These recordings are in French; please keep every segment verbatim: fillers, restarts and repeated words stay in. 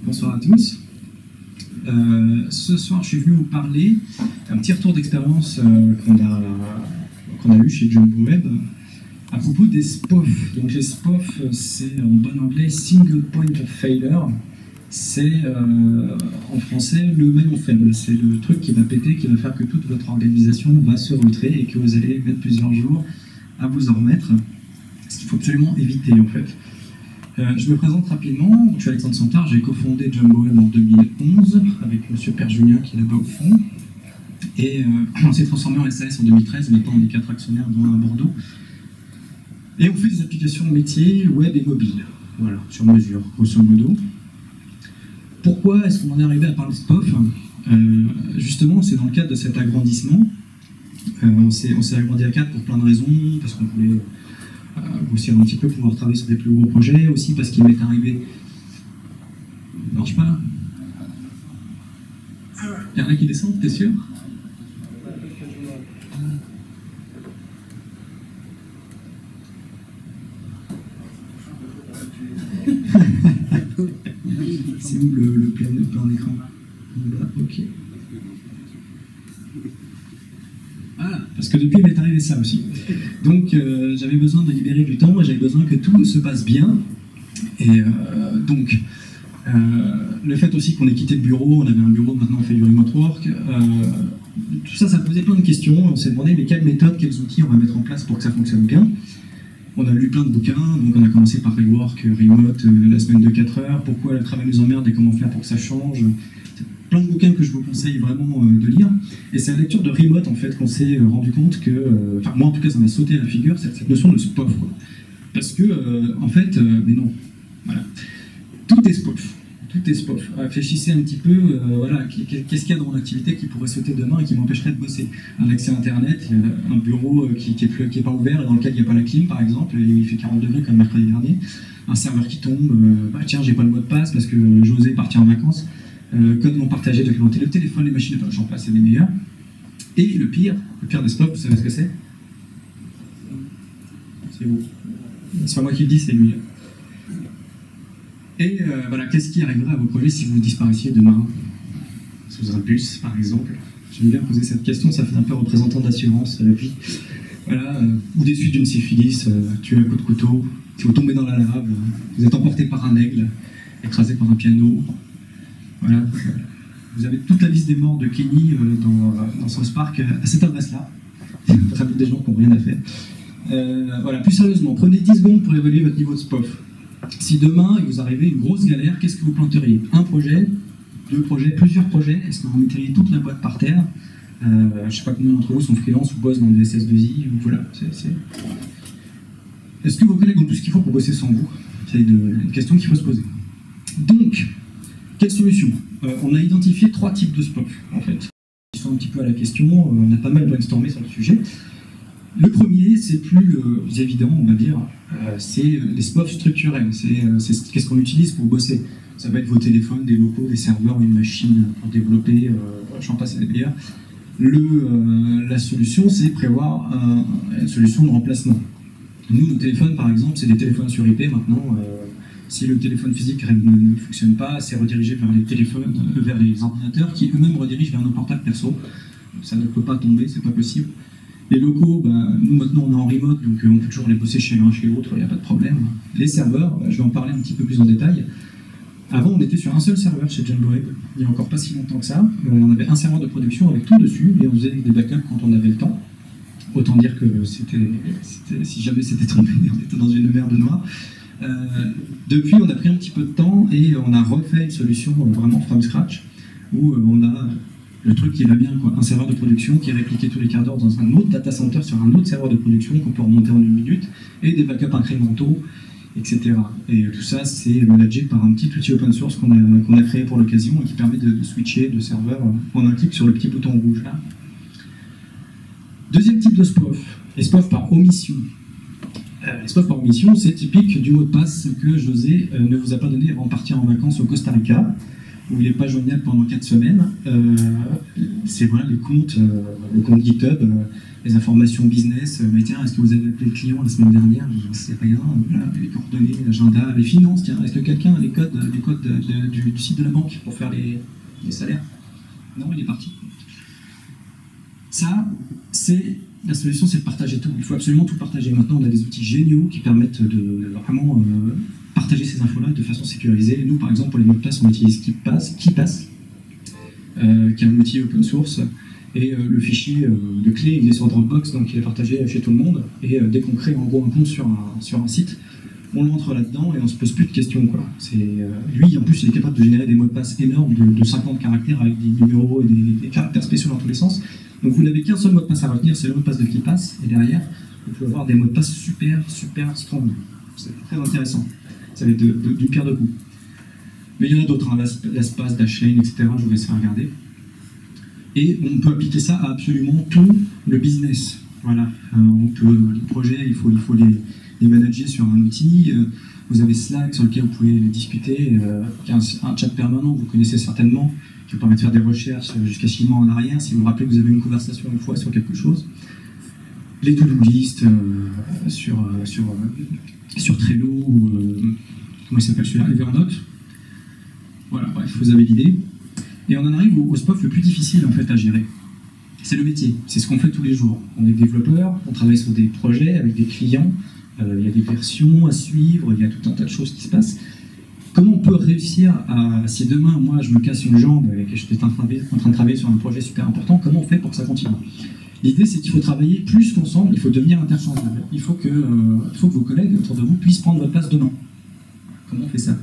bonsoir à tous. Euh, ce soir, je suis venu vous parler d'un petit retour d'expérience euh, qu'on a, qu'on a eu chez Jumbo Web à propos des S P O F. Donc les S P O F, c'est en bon anglais Single Point of Failure. C'est euh, en français le maillon faible. C'est le truc qui va péter, qui va faire que toute votre organisation va se rutrer et que vous allez mettre plusieurs jours à vous en remettre. Ce qu'il faut absolument éviter en fait. Euh, je me présente rapidement, je suis Alexandre Santard, j'ai cofondé Jumbo Web en deux mille onze avec M. Père Julien qui est là-bas au fond. Et euh, on s'est transformé en S A S en deux mille treize, maintenant on est quatre actionnaires dont un à Bordeaux. Et on fait des applications métiers web et mobile, voilà, sur mesure, grosso modo. Pourquoi est-ce qu'on en est arrivé à parler de S P O F? euh, Justement, c'est dans le cadre de cet agrandissement. Euh, on s'est agrandi à quatre pour plein de raisons, parce qu'on voulait euh, aussi un petit peu pouvoir travailler sur des plus gros projets, aussi parce qu'il m'est arrivé... Ça marche pas? Il y en a qui descendent, t'es sûr? C'est où le, le plein, le plein écran? Là, ok. Voilà, parce que depuis il m'est arrivé ça aussi. Donc euh, j'avais besoin de libérer du temps, j'avais besoin que tout se passe bien. Et euh, donc, euh, le fait aussi qu'on ait quitté le bureau, on avait un bureau, maintenant on fait du remote work, euh, tout ça, ça posait plein de questions. On s'est demandé mais quelles méthodes, quels outils on va mettre en place pour que ça fonctionne bien. On a lu plein de bouquins, donc on a commencé par Rework, Remote, euh, la semaine de quatre heures, pourquoi le travail nous emmerde et comment faire pour que ça change. Plein de bouquins que je vous conseille vraiment euh, de lire. Et c'est à la lecture de Remote en fait qu'on s'est euh, rendu compte que, euh, enfin moi en tout cas ça m'a sauté à la figure, cette, cette notion de S P O F. Quoi. Parce que, euh, en fait, euh, mais non, voilà. Tout est S P O F. Tout est S P O F. Réfléchissez un petit peu, euh, voilà, qu'est-ce qu'il y a dans mon activité qui pourrait sauter demain et qui m'empêcherait de bosser? Un accès à Internet, un bureau qui n'est qui qui pas ouvert et dans lequel il n'y a pas la clim, par exemple, et il fait quarante degrés comme mercredi dernier, un serveur qui tombe, euh, bah tiens, j'ai pas le mot de passe parce que j'osais partir en vacances, euh, code non partagé, documenté, le téléphone, les machines, enfin, j'en passe, c'est les meilleurs. Et le pire, le pire des S P O F, vous savez ce que c'est? C'est vous. C'est pas moi qui le dis, c'est lui. Et euh, voilà, qu'est-ce qui arrivera à vos projets si vous disparaissiez demain? Sous un bus, par exemple. J'aime bien poser cette question, ça fait un peu représentant d'assurance, la vie. Voilà, euh, ou des suites d'une syphilis, euh, tué à coup de couteau, si vous tombez dans la lave, euh, vous êtes emporté par un aigle, écrasé par un piano. Voilà, vous avez toute la liste des morts de Kenny euh, dans, dans South Park à cette adresse-là. Très bien des gens qui n'ont rien à faire. Euh, voilà, plus sérieusement, prenez dix secondes pour évaluer votre niveau de S P O F. Si demain, il vous arrivait une grosse galère, qu'est-ce que vous planteriez? Un projet, deux projets, plusieurs projets? Est-ce que vous metteriez toute la boîte par terre? euh, Je ne sais pas combien d'entre vous sont freelance ou bossent dans des S S deux I. Ou voilà, c'est... Est-ce que vos collègues ont tout ce qu'il faut pour bosser sans vous? C'est une question qu'il faut se poser. Donc, quelle solution? euh, On a identifié trois types de S P O F, en fait. Ils sont un petit peu à la question, on a pas mal brainstormé sur le sujet. Le premier, c'est plus euh, évident, on va dire, euh, c'est les S P O F structurels. C'est euh, qu'est-ce qu'on utilise pour bosser. Ça va être vos téléphones, des locaux, des serveurs, une machine pour développer, euh, j'en passe et des meilleurs. Le, euh, la solution, c'est prévoir un, une solution de remplacement. Nous, nos téléphones, par exemple, c'est des téléphones sur I P maintenant. Euh, si le téléphone physique ne, ne fonctionne pas, c'est redirigé vers les téléphones, euh, vers les ordinateurs, qui eux-mêmes redirigent vers nos portables perso. Ça ne peut pas tomber, c'est pas possible. Les locaux, bah, nous maintenant on est en remote, donc on peut toujours les bosser chez l'un, chez l'autre, il n'y a pas de problème. Les serveurs, bah, je vais en parler un petit peu plus en détail. Avant, on était sur un seul serveur chez Jumbo Web, il n'y a encore pas si longtemps que ça. Euh, on avait un serveur de production avec tout dessus, et on faisait des backups quand on avait le temps. Autant dire que c'était, si jamais c'était tombé, on était dans une merde noire. Euh, depuis, on a pris un petit peu de temps et on a refait une solution vraiment from scratch, où on a le truc qui va bien, quoi. Un serveur de production qui est répliqué tous les quarts d'heure dans un autre data center sur un autre serveur de production qu'on peut remonter en une minute, et des backups incrémentaux, et cetera. Et tout ça, c'est managé par un petit outil open source qu'on a, qu'on a créé pour l'occasion et qui permet de, de switcher de serveur en un clic sur le petit bouton rouge là. Deuxième type de S P O F, les S P O F par omission. Euh, les S P O F par omission, c'est typique du mot de passe que José euh, ne vous a pas donné avant de partir en vacances au Costa Rica. où il n'est pas joignable pendant quatre semaines. Euh, c'est voilà les comptes, euh, le compte GitHub, euh, les informations business, euh, mais tiens, est-ce que vous avez appelé le client la semaine dernière? Je ne sais rien. Voilà, les coordonnées, l'agenda, les finances, tiens, est-ce que quelqu'un a les codes, les codes de, de, du, du site de la banque pour faire les, les salaires? Non, il est parti. Ça, c'est la solution, c'est de partager tout. Il faut absolument tout partager. Maintenant, on a des outils géniaux qui permettent de vraiment euh, partager ces infos-là de façon sécurisée. Nous, par exemple, pour les mots de passe, on utilise KeePass, KeePass euh, qui est un outil open source. Et euh, le fichier euh, de clé, il est sur Dropbox, donc il est partagé chez tout le monde. Et euh, dès qu'on crée en gros un compte sur un, sur un site, on l'entre là-dedans et on se pose plus de questions, quoi. C'est, euh, lui, en plus, il est capable de générer des mots de passe énormes de, de cinquante caractères avec des numéros et des, des caractères spéciaux dans tous les sens. Donc vous n'avez qu'un seul mot de passe à retenir, c'est le mot de passe de KeePass. Et derrière, vous pouvez avoir des mots de passe super, super strong. C'est très intéressant. Ça va être de, de, d'une pierre deux coups. Mais il y en a d'autres, hein, LastPass, Dashlane, et cetera. Je vous laisserai regarder. Et on peut appliquer ça à absolument tout le business. Voilà. Euh, on peut, les projets, il faut, il faut les, les manager sur un outil. Euh, vous avez Slack sur lequel vous pouvez discuter. Euh, un, un chat permanent, vous connaissez certainement, qui vous permet de faire des recherches jusqu'à six mois en arrière. Si vous vous rappelez que vous avez une conversation une fois sur quelque chose. Les to-do list euh, sur, euh, sur, euh, sur Trello ou euh, comment il s'appelle celui-là, Evernote. Voilà, bref, vous avez l'idée. Et on en arrive au, au spot le plus difficile en fait à gérer. C'est le métier, c'est ce qu'on fait tous les jours. On est développeur, on travaille sur des projets avec des clients, euh, il y a des versions à suivre, il y a tout un tas de choses qui se passent. Comment on peut réussir à, si demain moi je me casse une jambe et que je suis en train de, en train de travailler sur un projet super important, comment on fait pour que ça continue? L'idée c'est qu'il faut travailler plus qu'ensemble, il faut devenir interchangeable. Il faut que, euh, il faut que vos collègues autour de vous puissent prendre votre place demain. Comment on fait ça?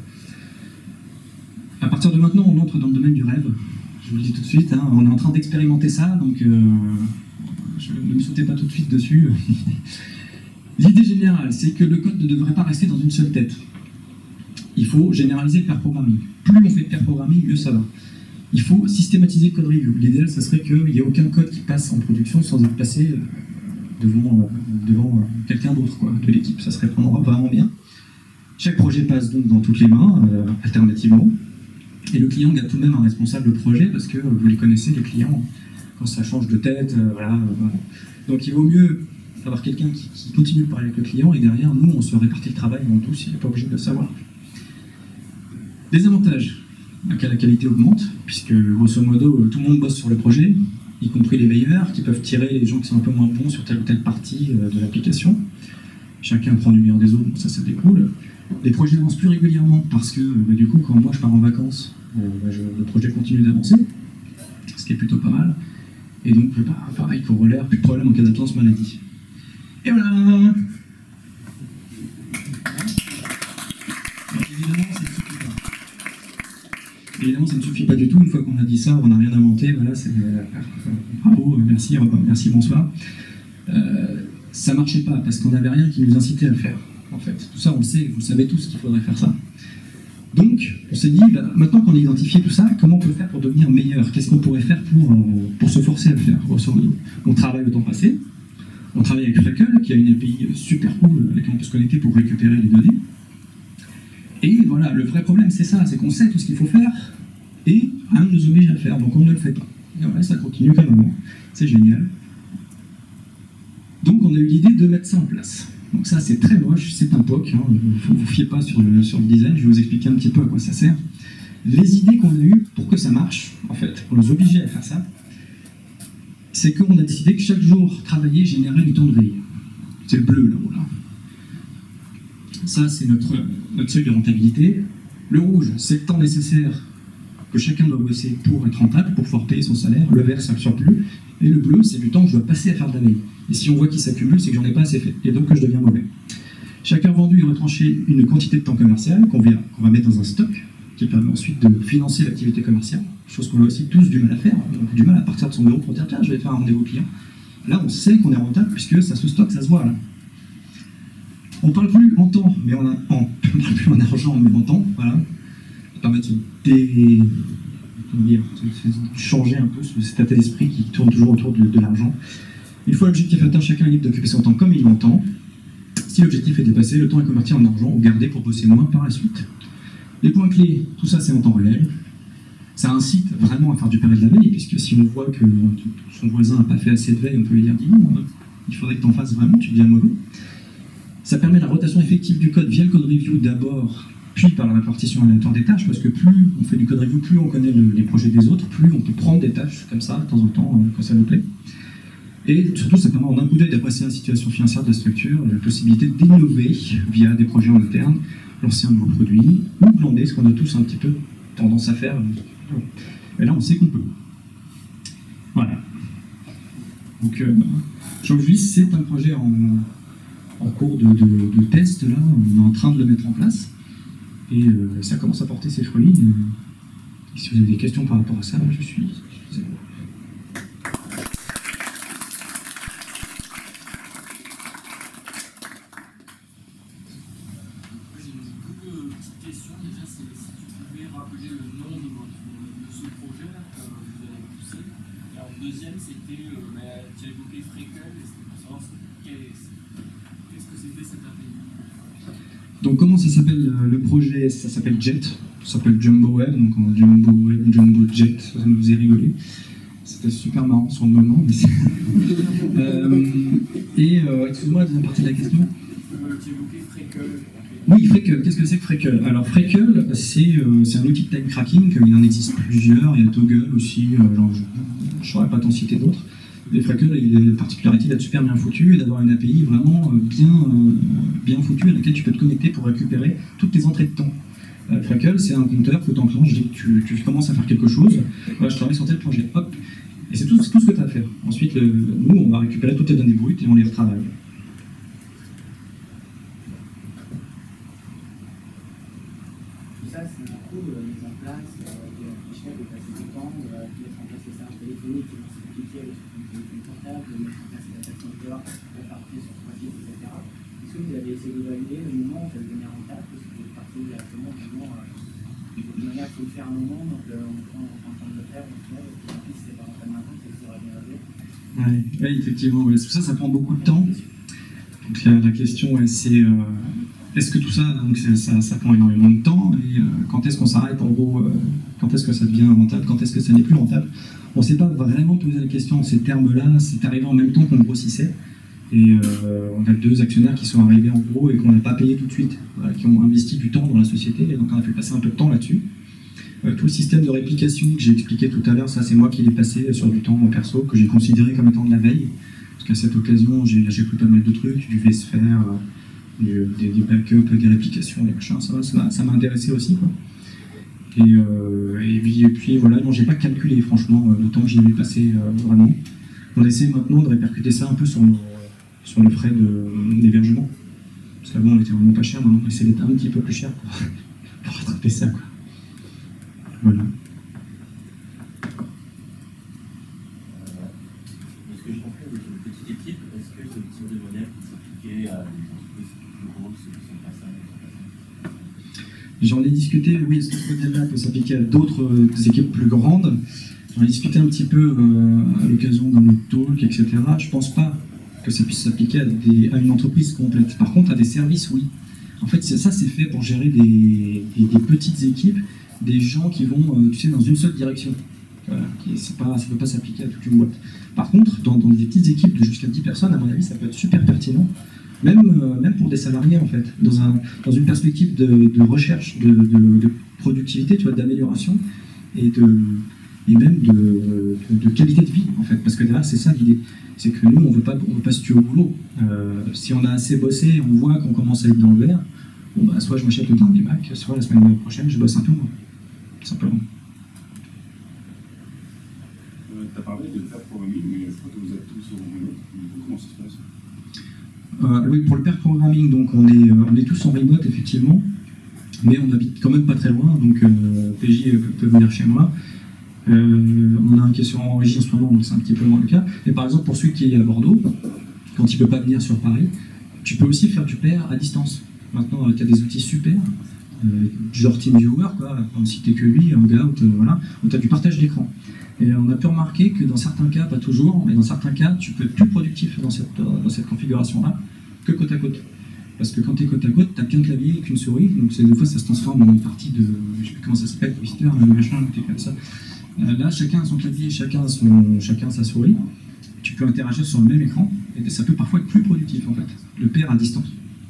À partir de maintenant, on entre dans le domaine du rêve. Je vous le dis tout de suite, hein, on est en train d'expérimenter ça, donc euh, je, ne me sautez pas tout de suite dessus. L'idée générale, c'est que le code ne devrait pas rester dans une seule tête. Il faut généraliser le pair programming. Plus on fait de pair programming, mieux ça va. Il faut systématiser le code review. L'idéal, ça serait qu'il n'y ait aucun code qui passe en production sans être passé devant, devant quelqu'un d'autre, quoi, de l'équipe. Ça serait vraiment bien. Chaque projet passe donc dans toutes les mains, euh, alternativement. Et le client garde tout de même un responsable de projet parce que vous les connaissez, les clients, quand ça change de tête, euh, voilà, euh, voilà. Donc il vaut mieux avoir quelqu'un qui, qui continue de parler avec le client et derrière, nous, on se répartit le travail en tous, il n'est pas obligé de le savoir. Des avantages, la qualité augmente, puisque grosso modo, tout le monde bosse sur le projet, y compris les meilleurs, qui peuvent tirer les gens qui sont un peu moins bons sur telle ou telle partie euh, de l'application. Chacun prend du meilleur des autres, ça, ça découle. Les projets avancent plus régulièrement parce que bah, du coup, quand moi je pars en vacances, euh, bah, je, le projet continue d'avancer, ce qui est plutôt pas mal. Et donc, bah, pareil, corollaire, plus de problème en cas d'absence maladie. Et voilà. Donc, évidemment, ça ne suffit pas. Évidemment, ça ne suffit pas du tout. Une fois qu'on a dit ça, on n'a rien inventé. Voilà, c'est euh, bravo, merci, merci, bonsoir. Euh, ça ne marchait pas parce qu'on n'avait rien qui nous incitait à le faire. En fait, tout ça, on le sait, vous savez tous qu'il faudrait faire ça. Donc, on s'est dit, bah, maintenant qu'on a identifié tout ça, comment on peut faire pour devenir meilleur? Qu'est-ce qu'on pourrait faire pour, euh, pour se forcer à le faire? On travaille au temps passé, on travaille avec Freckle, qui a une A P I super cool avec laquelle on peut se connecter pour récupérer les données. Et voilà, le vrai problème, c'est ça, c'est qu'on sait tout ce qu'il faut faire, et rien ne nous oblige à le faire, donc on ne le fait pas. Et voilà, ça continue comme avant, c'est génial. Donc, on a eu l'idée de mettre ça en place. Donc ça, c'est très moche, c'est un P O C, hein. Vous ne vous fiez pas sur le, sur le design, je vais vous expliquer un petit peu à quoi ça sert. Les idées qu'on a eues pour que ça marche, en fait, pour nous obliger à faire ça, c'est qu'on a décidé que chaque jour travailler générait du temps de veille. C'est le bleu, là-haut, là. Ça, c'est notre, notre seuil de rentabilité. Le rouge, c'est le temps nécessaire que chacun doit bosser pour être rentable, pour pouvoir payer son salaire. Le vert, c'est le surplus. Et le bleu, c'est du temps que je dois passer à faire de la veille. Et si on voit qu'il s'accumule, c'est que j'en ai pas assez fait, et donc que je deviens mauvais. Chaque heure vendue est retranchée une quantité de temps commercial qu'on va, qu'on va mettre dans un stock, qui permet ensuite de financer l'activité commerciale, chose qu'on a aussi tous du mal à faire. On a du mal à partir de son bureau pour dire tiens, je vais faire un rendez-vous client. Là, on sait qu'on est rentable puisque ça se stocke, ça se voit là. On ne parle plus en temps, mais en, en, on parle plus en argent, mais en temps, voilà. Ça permet de se dé... Dire, de changer un peu cet état d'esprit qui tourne toujours autour de, de l'argent. Une fois l'objectif atteint, chacun est libre d'occuper son temps comme il l'entend. Si l'objectif est dépassé, le temps est converti en argent ou gardé pour bosser moins par la suite. Les points clés, tout ça c'est en temps réel. ça incite vraiment à faire du pari de la veille, puisque si on voit que son voisin n'a pas fait assez de veille, on peut lui dire, dis non, il faudrait que tu en fasses vraiment, tu deviens mauvais. Ça permet la rotation effective du code via le code review d'abord, puis par la répartition aléatoire des tâches, parce que plus on fait du code review, plus on connaît le, les projets des autres, plus on peut prendre des tâches comme ça, de temps en temps, quand ça nous plaît. Et surtout, ça permet en un coup d'œil d'apprécier la situation financière de la structure, la possibilité d'innover via des projets en interne, lancer un nouveau produit, ou glander, ce qu'on a tous un petit peu tendance à faire. Et là, on sait qu'on peut. Voilà. Donc, euh, aujourd'hui, c'est un projet en, en cours de, de, de test, là, on est en train de le mettre en place. Et euh, ça commence à porter ses fruits. Et si vous avez des questions par rapport à ça, je suis... Je suis deuxième, c'était, euh, bah, tu as évoqué Freckle, et c'était pour savoir qu'est-ce que c'était cette A P I. Donc comment ça s'appelle le projet? Ça s'appelle Jet, ça s'appelle Jumbo Web, donc on a Jumbo Web, Jumbo Jet, ça nous faisait rigoler. C'était super marrant sur le moment. Mais euh, et euh, excuse-moi la deuxième partie de la question. Euh, tu as évoqué Freckle. Oui, Freckle. Qu'est-ce que c'est que Freckle? Alors Freckle, c'est euh, un outil de time tracking, il en existe plusieurs, il y a Toggle aussi, euh, genre, je ne saurais pas t'en citer d'autres. Et Freckle, il a la particularité d'être super bien foutu et d'avoir une A P I vraiment bien, euh, bien foutue à laquelle tu peux te connecter pour récupérer toutes tes entrées de temps. Euh, Freckle, c'est un compteur que tu enclenches dès que tu, tu commences à faire quelque chose. Voilà, je travaille sur tel projet, hop. Et c'est tout, tout ce que tu as à faire. Ensuite, le, nous, on va récupérer toutes tes données brutes et on les retravaille. Ça, c'est un coup de mise en place, euh, de réfléchir, de passer du temps, de mettre en place les services téléphoniques qui vont s'appliquer avec son téléphone portable, de mettre en place les data centers, de partir sur trois sites, et cetera. Est-ce que vous avez essayé de valider le moment où ça devenir rentable, parce que vous êtes parti directement, vraiment, euh, de toute manière, il faut le faire un moment, donc euh, on est en train de le faire, donc là, en plus, c'est pas rentable maintenant, c'est que ça aurait bien joué. Oui, ouais, effectivement, ouais. Tout ça, ça prend beaucoup de temps. Donc la, la question, ouais, c'est euh, est-ce que tout ça, donc ça, ça prend énormément de temps, et euh, quand est-ce qu'on s'arrête, en gros, euh, quand est-ce que ça devient rentable, quand est-ce que ça n'est plus rentable? On ne s'est pas vraiment posé la question en ces termes-là, c'est arrivé en même temps qu'on grossissait, et euh, on a deux actionnaires qui sont arrivés en gros et qu'on n'a pas payé tout de suite, voilà, qui ont investi du temps dans la société, et donc on a fait passer un peu de temps là-dessus. Euh, tout le système de réplication que j'ai expliqué tout à l'heure, ça c'est moi qui l'ai passé sur du temps en perso, que j'ai considéré comme étant de la veille, parce qu'à cette occasion j'ai pris pas mal de trucs, du V S P H R, euh, des, des backups, des réplications, des machins, ça m'a intéressé aussi, quoi. Et, euh, et, puis, et puis voilà, non, j'ai pas calculé franchement le temps que j'y ai passé euh, vraiment. On essaie maintenant de répercuter ça un peu sur, nos, sur le frais d'hébergement. Parce qu'avant on était vraiment pas cher, maintenant on essaie d'être un petit peu plus cher pour, pour rattraper ça, quoi. Voilà. Est-ce que je comprends avec une petite équipe, est-ce que ce type de modèle peut s'appliquer à des entreprises plus grosses qui ne sont pas ça? J'en ai discuté, oui, est-ce que ce modèle-là peut s'appliquer à d'autres euh, équipes plus grandes? J'en ai discuté un petit peu euh, à l'occasion d'un autre talk, et cetera. Je pense pas que ça puisse s'appliquer à, à une entreprise complète. Par contre, à des services, oui. En fait, ça, c'est fait pour gérer des, des, des petites équipes, des gens qui vont, euh, tu sais, dans une seule direction. Voilà, pas, ça ne peut pas s'appliquer à toute une boîte. Par contre, dans, dans des petites équipes de jusqu'à dix personnes, à mon avis, ça peut être super pertinent. Même, euh, même pour des salariés, en fait, dans, un, dans une perspective de, de recherche, de, de, de productivité, tu vois, d'amélioration, et, de, et même de, de, de qualité de vie, en fait, parce que derrière, c'est ça l'idée. C'est que nous, on ne veut pas, on veut pas se tuer au boulot. Euh, si on a assez bossé, on voit qu'on commence à être dans le vert, bon, bah, soit je m'achète le dernier Mac, soit la semaine prochaine, je bosse un peu moins, tout simplement. Euh, tu as parlé de pair programming, mais je crois que vous êtes tous au remote. Comment ça se passe? Euh, oui, pour le pair programming, donc on est, euh, on est tous en remote effectivement, mais on habite quand même pas très loin, donc euh, P J peut venir chez moi. Euh, on a un qui est sur en régie en ce moment, donc c'est un petit peu moins le cas. Et par exemple, pour celui qui est à Bordeaux, quand il ne peut pas venir sur Paris, tu peux aussi faire du pair à distance. Maintenant, tu as des outils super, euh, du genre TeamViewer, quoi, pour ne citer que lui, Hangout, euh, voilà, où tu as du partage d'écran. Et on a pu remarquer que dans certains cas, pas toujours, mais dans certains cas, tu peux être plus productif dans cette, dans cette configuration-là que côte à côte. Parce que quand tu es côte à côte, tu n'as qu'un clavier et qu'une souris, donc des fois ça se transforme en une partie de, je sais plus comment ça s'appelle, Twister, un machin, un truc comme ça. Euh, là, chacun a son clavier, chacun a, son, chacun a sa souris. Tu peux interagir sur le même écran, et ça peut parfois être plus productif en fait, le pair à distance.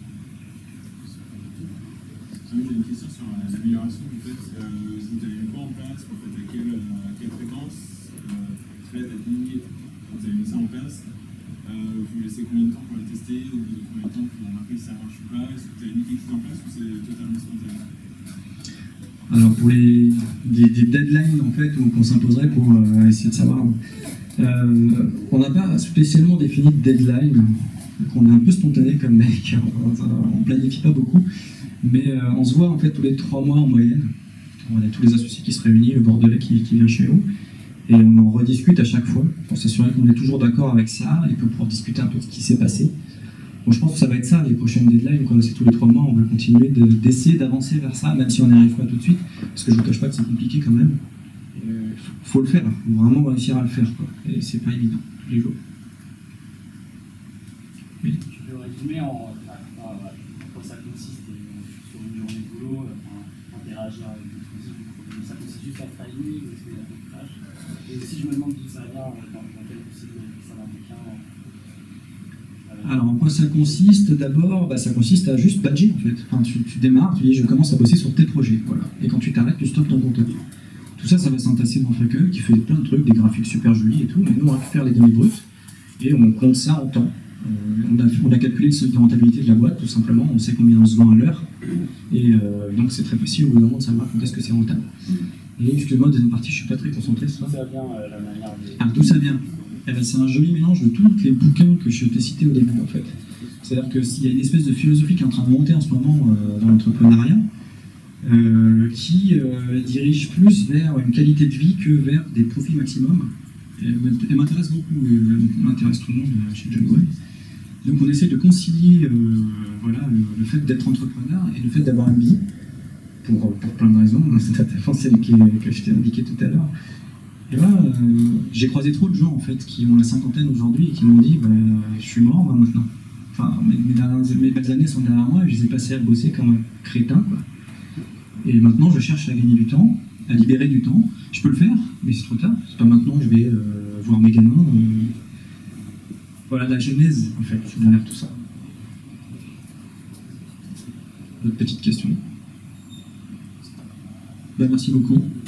J'ai une question sur l'amélioration. En fait, euh, vous avez mis quoi en place? En fait, à quelle, à quelle fréquence euh, thread, A P I, vous avez mis ça en place? Euh, vous laissez combien de temps pour le tester? Au bout de combien de temps vous remarquez si ça marche ou pas? Est-ce que vous avez mis quelque chose en place ou c'est totalement spontané? Alors pour les des, des deadlines en fait qu'on s'imposerait pour euh, essayer de savoir, euh, on n'a pas spécialement défini de deadline. Donc on est un peu spontané comme mec, on ne planifie pas beaucoup, mais euh, on se voit en fait tous les trois mois en moyenne. On a tous les associés qui se réunissent, le Bordelais qui, qui vient chez nous, et on en rediscute à chaque fois pour s'assurer qu'on est toujours d'accord avec ça et pour pouvoir discuter un peu de ce qui s'est passé. Bon, je pense que ça va être ça, les prochaines deadlines, qu'on essaie tous les trois mois, on va continuer d'essayer de, d'avancer vers ça, même si on n'y arrive pas tout de suite, parce que je ne vous cache pas que c'est compliqué quand même. Il euh, faut, faut le faire, il faut vraiment réussir à le faire, quoi. Et c'est pas évident, tous les jours. Oui. Tu peux résumer en, en, en quoi ça consiste sur une journée de boulot, enfin, interagir avec les outils, ça consiste juste à travailler ou est-ce qu'il y a des tâches? Et si je me demande d'où ça vient, dans, dans quel possible ça l'américain. Alors, en quoi ça consiste? D'abord, bah, ça consiste à juste badger en fait. Enfin, tu, tu démarres, tu dis je commence à bosser sur tes projets, voilà. Et quand tu t'arrêtes, tu stoppes ton compteur. Tout ça, ça va s'entasser dans Freckle, qui fait plein de trucs, des graphiques super jolis et tout. Mais nous, on récupère les données brutes et on compte ça en temps. Euh, on, a, on a calculé le seuil de rentabilité de la boîte, tout simplement. On sait combien on se vend à l'heure. Et euh, donc, c'est très facile au bout d'un moment de savoir quand est-ce que c'est rentable. Et excuse-moi, deuxième partie, je suis pas très concentré sur ça. Ça vient euh, la manière de... Ah, d'où ça vient? Eh ben, c'est un joli mélange de tous les bouquins que je t'ai cités au début, en fait. C'est-à-dire qu'il y a une espèce de philosophie qui est en train de monter en ce moment euh, dans l'entrepreneuriat, euh, qui euh, dirige plus vers une qualité de vie que vers des profits maximum. Et elle m'intéresse beaucoup, et elle m'intéresse tout le monde euh, chez John Wayne. Donc on essaie de concilier euh, voilà, le, le fait d'être entrepreneur et le fait d'avoir un billet, pour, pour plein de raisons, c'est notamment celle qui, que je t'ai indiquée tout à l'heure. Et là, euh, j'ai croisé trop de gens en fait qui ont la cinquantaine aujourd'hui et qui m'ont dit bah, je suis mort moi, maintenant. Enfin, mes, mes, dernières, mes belles années sont derrière moi et je les ai passées à bosser comme un crétin, quoi. Et maintenant, je cherche à gagner du temps, à libérer du temps. Je peux le faire, mais c'est trop tard. C'est pas maintenant que je vais euh, voir mes gamins. Euh... Voilà la genèse en fait derrière tout ça. D'autres petites questions? Ben, merci beaucoup.